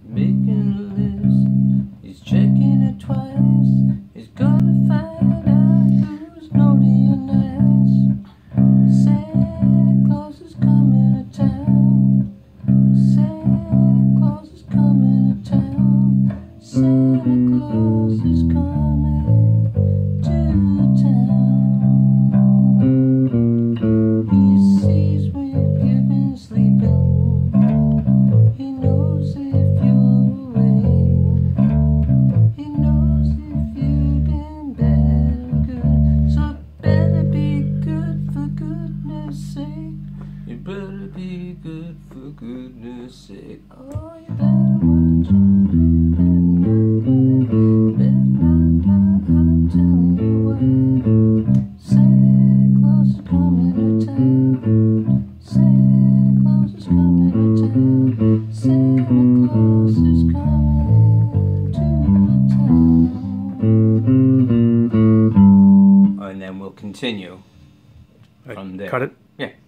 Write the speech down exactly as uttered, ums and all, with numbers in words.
making a list. He's checking it twice. He's gonna find out who's naughty or nice. Santa Claus is coming to town. Santa Claus is coming to town. Santa Claus is coming to town. He sees when you've been sleeping. He knows if you're awake. He knows if you've been bad or good. So better be good for goodness sake. You better be good for goodness sake. Oh, you better watch out. You better not cry. I'm telling you why. Santa Claus is coming to town. Santa Claus is coming to town. Santa Claus is coming to town. And then we'll continue from there. Cut it? Yeah.